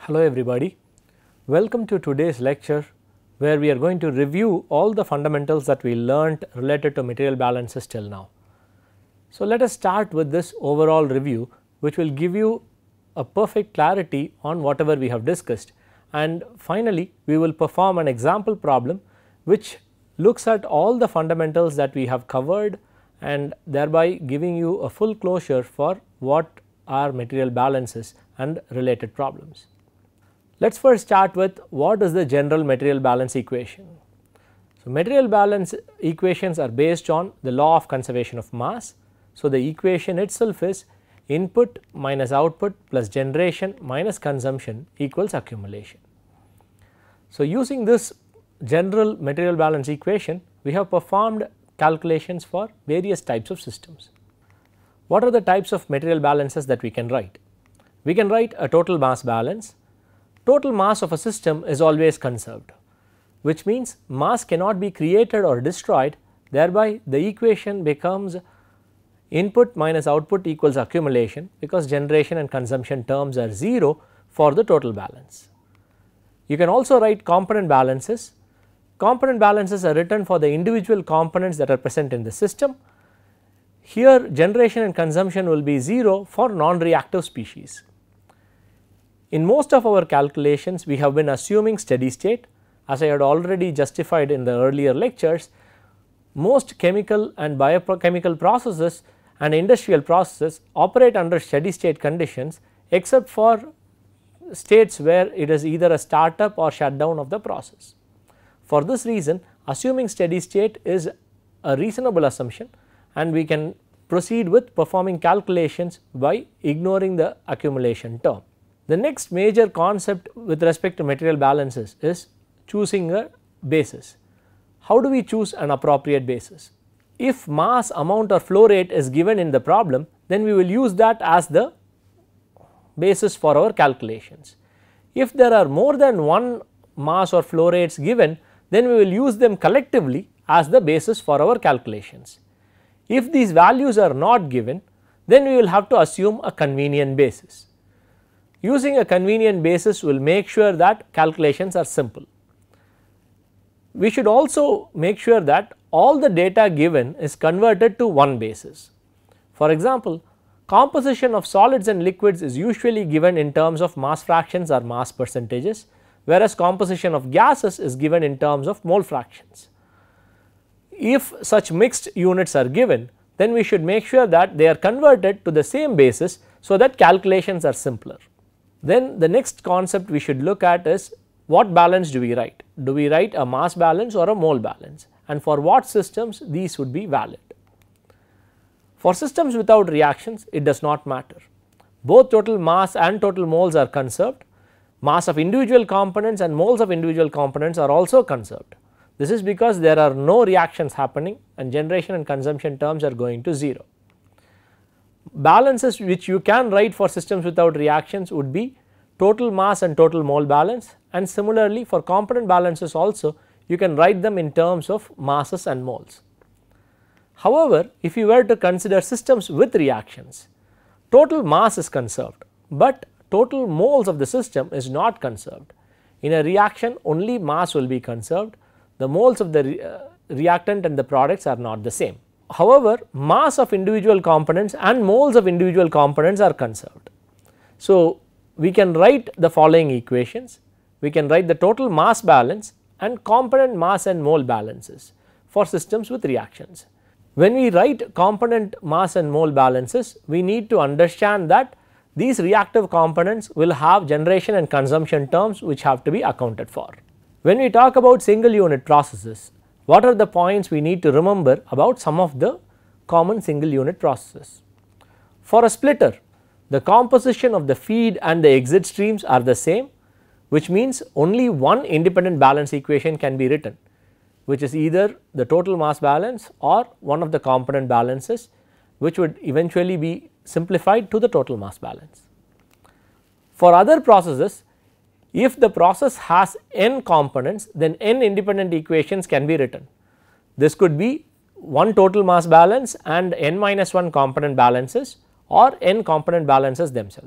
Hello everybody, welcome to today's lecture where we are going to review all the fundamentals that we learnt related to material balances till now. So, let us start with this overall review which will give you a perfect clarity on whatever we have discussed, and finally we will perform an example problem which looks at all the fundamentals that we have covered and thereby giving you a full closure for what are material balances and related problems. Let us first start with what is the general material balance equation. So, material balance equations are based on the law of conservation of mass. So, the equation itself is input minus output plus generation minus consumption equals accumulation. So, using this general material balance equation, we have performed calculations for various types of systems. What are the types of material balances that we can write? We can write a total mass balance. Total mass of a system is always conserved, which means mass cannot be created or destroyed, thereby the equation becomes input minus output equals accumulation, because generation and consumption terms are 0 for the total balance. You can also write component balances. Component balances are written for the individual components that are present in the system. Here generation and consumption will be 0 for non-reactive species. In most of our calculations we have been assuming steady state. As I had already justified in the earlier lectures, most chemical and biochemical processes and industrial processes operate under steady state conditions except for states where it is either a startup or shutdown of the process. For this reason, assuming steady state is a reasonable assumption and we can proceed with performing calculations by ignoring the accumulation term. The next major concept with respect to material balances is choosing a basis. How do we choose an appropriate basis? If mass, amount or flow rate is given in the problem, then we will use that as the basis for our calculations. If there are more than one mass or flow rates given, then we will use them collectively as the basis for our calculations. If these values are not given, then we will have to assume a convenient basis. Using a convenient basis will make sure that calculations are simple. We should also make sure that all the data given is converted to one basis. For example, composition of solids and liquids is usually given in terms of mass fractions or mass percentages, whereas composition of gases is given in terms of mole fractions. If such mixed units are given, then we should make sure that they are converted to the same basis so that calculations are simpler. Then the next concept we should look at is what balance do we write? Do we write a mass balance or a mole balance, and for what systems these would be valid? For systems without reactions, it does not matter. Both total mass and total moles are conserved. Mass of individual components and moles of individual components are also conserved. This is because there are no reactions happening and generation and consumption terms are going to 0. Balances which you can write for systems without reactions would be total mass and total mole balance, and similarly for component balances also you can write them in terms of masses and moles. However, if you were to consider systems with reactions, total mass is conserved, but total moles of the system is not conserved. In a reaction only mass will be conserved, the moles of the reactant and the products are not the same. However, mass of individual components and moles of individual components are conserved. So, we can write the following equations. We can write the total mass balance and component mass and mole balances for systems with reactions. When we write component mass and mole balances, we need to understand that these reactive components will have generation and consumption terms which have to be accounted for. When we talk about single unit processes, what are the points we need to remember about some of the common single unit processes? For a splitter, the composition of the feed and the exit streams are the same, which means only one independent balance equation can be written, which is either the total mass balance or one of the component balances, which would eventually be simplified to the total mass balance. For other processes, if the process has n components, then n independent equations can be written. This could be one total mass balance and n minus 1 component balances or n component balances themselves.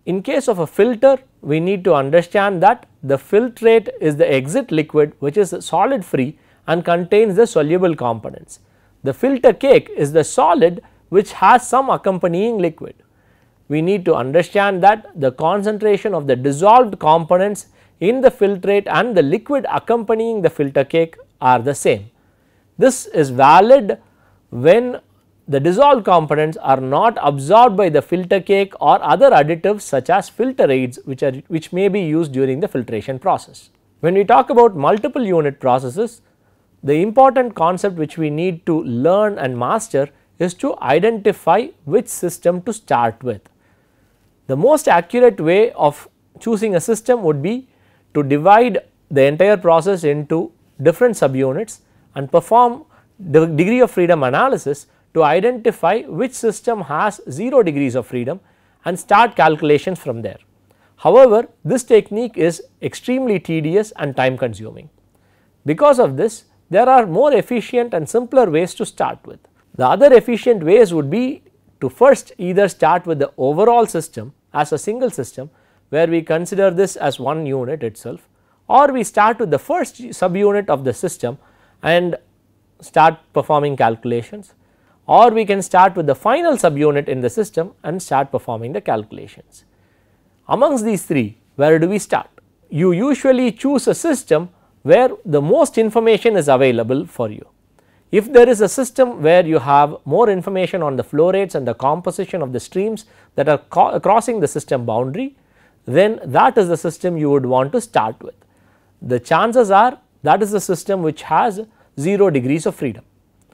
In case of a filter, we need to understand that the filtrate is the exit liquid which is solid free and contains the soluble components. The filter cake is the solid which has some accompanying liquid. We need to understand that the concentration of the dissolved components in the filtrate and the liquid accompanying the filter cake are the same. This is valid when the dissolved components are not absorbed by the filter cake or other additives such as filter aids which may be used during the filtration process. When we talk about multiple unit processes, the important concept which we need to learn and master is to identify which system to start with. The most accurate way of choosing a system would be to divide the entire process into different subunits and perform the degree of freedom analysis to identify which system has 0 degrees of freedom and start calculations from there. However, this technique is extremely tedious and time consuming. Because of this, there are more efficient and simpler ways to start with. The other efficient ways would be to first either start with the overall system as a single system where we consider this as one unit itself, or we start with the first subunit of the system and start performing calculations, or we can start with the final subunit in the system and start performing the calculations. Amongst these three, where do we start? You usually choose a system where the most information is available for you. If there is a system where you have more information on the flow rates and the composition of the streams that are crossing the system boundary, then that is the system you would want to start with. The chances are that is the system which has 0 degrees of freedom.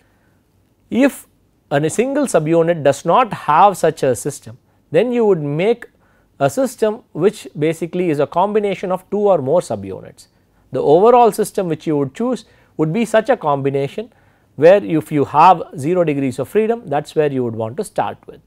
If a single subunit does not have such a system, then you would make a system which basically is a combination of 2 or more subunits. The overall system which you would choose would be such a combination where if you have 0 degrees of freedom, that is where you would want to start with.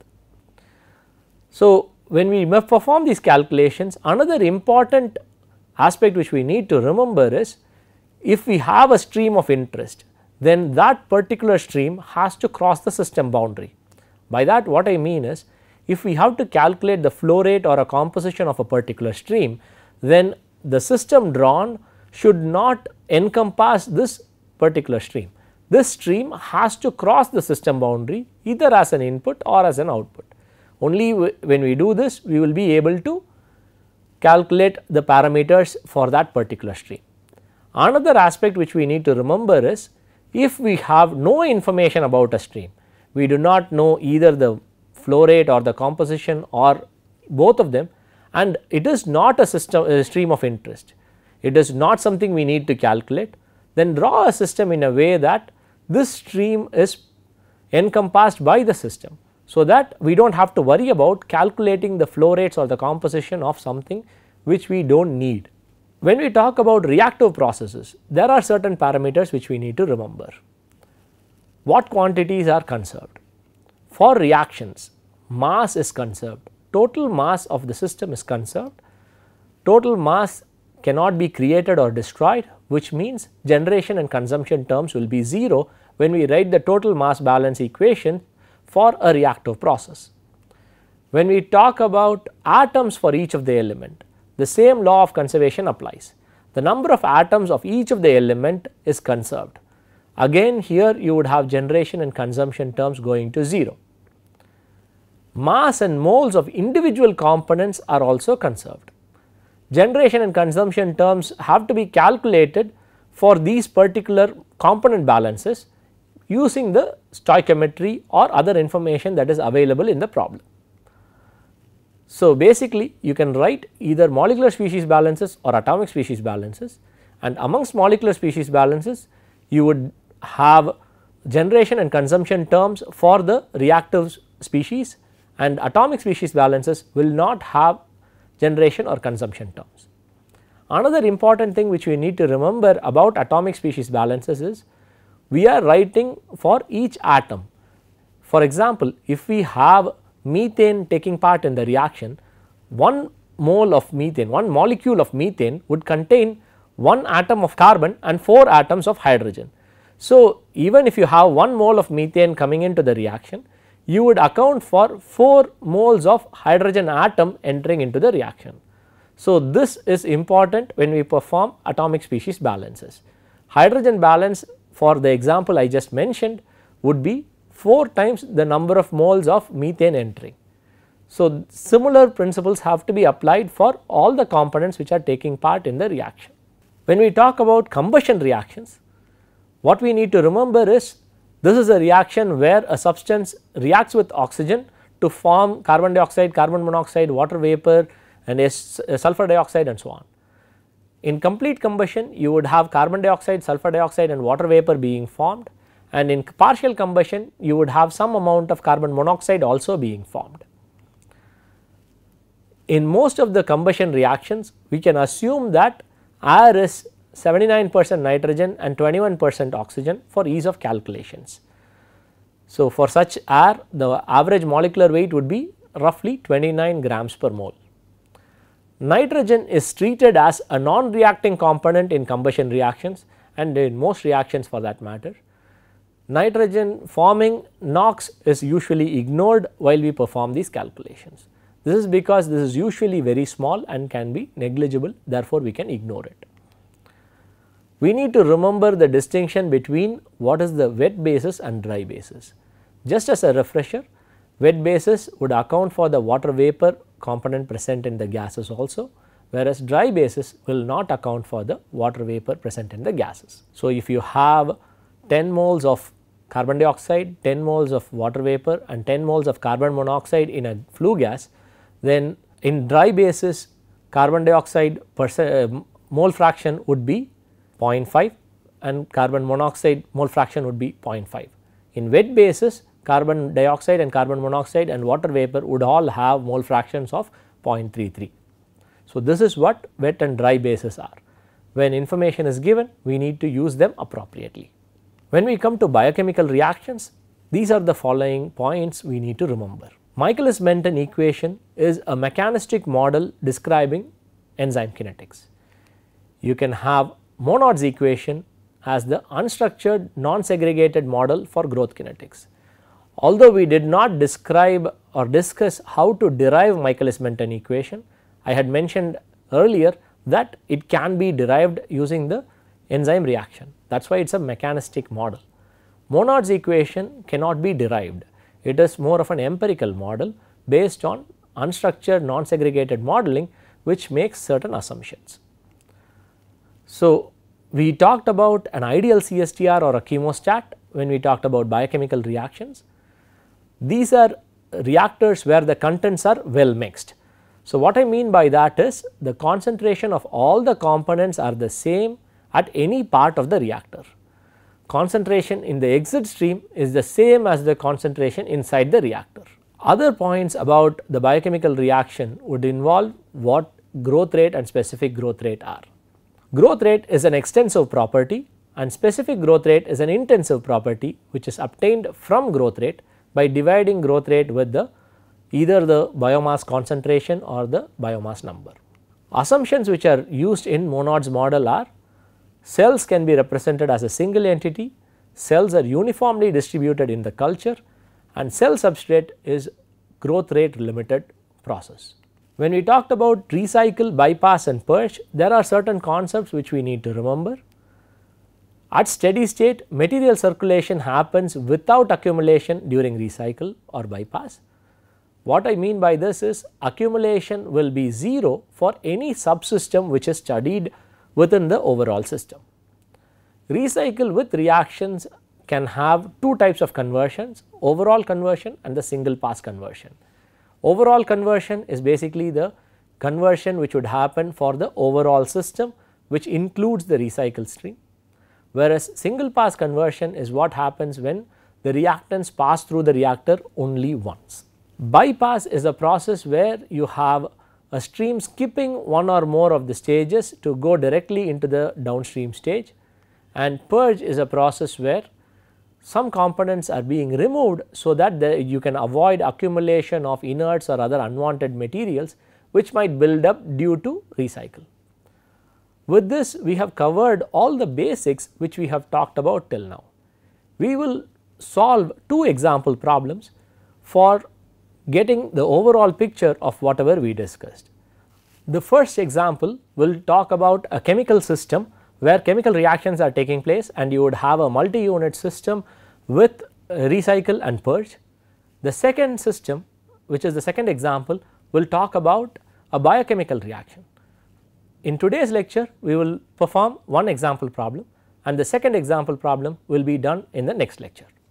So, when we perform these calculations, another important aspect which we need to remember is if we have a stream of interest, then that particular stream has to cross the system boundary. By that what I mean is, if we have to calculate the flow rate or a composition of a particular stream, then the system drawn should not encompass this particular stream. This stream has to cross the system boundary either as an input or as an output. Only when we do this, we will be able to calculate the parameters for that particular stream. Another aspect which we need to remember is, if we have no information about a stream, we do not know either the flow rate or the composition or both of them, and it is not a stream of interest, it is not something we need to calculate, then draw a system in a way that this stream is encompassed by the system, so that we do not have to worry about calculating the flow rates or the composition of something which we do not need. When we talk about reactive processes, there are certain parameters which we need to remember. What quantities are conserved? For reactions, mass is conserved, total mass of the system is conserved, total mass cannot be created or destroyed, which means generation and consumption terms will be 0 when we write the total mass balance equation for a reactive process. When we talk about atoms for each of the element, the same law of conservation applies. The number of atoms of each of the element is conserved. Again, here you would have generation and consumption terms going to 0. Mass and moles of individual components are also conserved. Generation and consumption terms have to be calculated for these particular component balances using the stoichiometry or other information that is available in the problem. So, basically you can write either molecular species balances or atomic species balances, and amongst molecular species balances you would have generation and consumption terms for the reactive species, and atomic species balances will not have generation or consumption terms. Another important thing which we need to remember about atomic species balances is, we are writing for each atom. For example, if we have methane taking part in the reaction, 1 mole of methane, 1 molecule of methane would contain 1 atom of carbon and 4 atoms of hydrogen. So, even if you have 1 mole of methane coming into the reaction, you would account for 4 moles of hydrogen atom entering into the reaction. So, this is important when we perform atomic species balances. Hydrogen balance for the example I just mentioned would be 4 times the number of moles of methane entering. So, similar principles have to be applied for all the components which are taking part in the reaction. When we talk about combustion reactions, what we need to remember is this is a reaction where a substance reacts with oxygen to form carbon dioxide, carbon monoxide, water vapor and sulfur dioxide and so on. In complete combustion you would have carbon dioxide, sulfur dioxide and water vapor being formed, and in partial combustion you would have some amount of carbon monoxide also being formed. In most of the combustion reactions we can assume that air is 79% nitrogen and 21% oxygen for ease of calculations. So, for such air the average molecular weight would be roughly 29 grams per mole. Nitrogen is treated as a non-reacting component in combustion reactions and in most reactions for that matter. Nitrogen forming NOx is usually ignored while we perform these calculations. This is because this is usually very small and can be negligible, therefore we can ignore it. We need to remember the distinction between what is the wet basis and dry basis. Just as a refresher, wet basis would account for the water vapor component present in the gases also, whereas dry basis will not account for the water vapor present in the gases. So, if you have 10 moles of carbon dioxide, 10 moles of water vapor and 10 moles of carbon monoxide in a flue gas, then in dry basis carbon dioxide mole fraction would be 0.5 and carbon monoxide mole fraction would be 0.5. In wet basis carbon dioxide and carbon monoxide and water vapor would all have mole fractions of 0.33. So, this is what wet and dry bases are. When information is given we need to use them appropriately. When we come to biochemical reactions, these are the following points we need to remember. Michaelis-Menten equation is a mechanistic model describing enzyme kinetics. You can have Monod's equation as the unstructured non-segregated model for growth kinetics. Although we did not describe or discuss how to derive Michaelis-Menten equation, I had mentioned earlier that it can be derived using the enzyme reaction. That is why it is a mechanistic model. Monod's equation cannot be derived. It is more of an empirical model based on unstructured non-segregated modeling which makes certain assumptions. So, we talked about an ideal CSTR or a chemostat when we talked about biochemical reactions. These are reactors where the contents are well mixed. So, what I mean by that is the concentration of all the components are the same at any part of the reactor. Concentration in the exit stream is the same as the concentration inside the reactor. Other points about the biochemical reaction would involve what growth rate and specific growth rate are. Growth rate is an extensive property and specific growth rate is an intensive property which is obtained from growth rate by dividing growth rate with either the biomass concentration or the biomass number. Assumptions which are used in Monod's model are: cells can be represented as a single entity, cells are uniformly distributed in the culture, and cell substrate is growth rate limited process. When we talked about recycle, bypass and purge, there are certain concepts which we need to remember. At steady state, material circulation happens without accumulation during recycle or bypass. What I mean by this is accumulation will be 0 for any subsystem which is studied within the overall system. Recycle with reactions can have two types of conversions: overall conversion and the single pass conversion. Overall conversion is basically the conversion which would happen for the overall system, which includes the recycle stream, whereas single pass conversion is what happens when the reactants pass through the reactor only once. Bypass is a process where you have a stream skipping one or more of the stages to go directly into the downstream stage, and purge is a process where some components are being removed so that you can avoid accumulation of inerts or other unwanted materials which might build up due to recycle. With this, we have covered all the basics which we have talked about till now. We will solve two example problems. for getting the overall picture of whatever we discussed. The first example will talk about a chemical system where chemical reactions are taking place and you would have a multi-unit system with recycle and purge. The second system, which is the second example, will talk about a biochemical reaction. In today's lecture, we will perform one example problem and the second example problem will be done in the next lecture.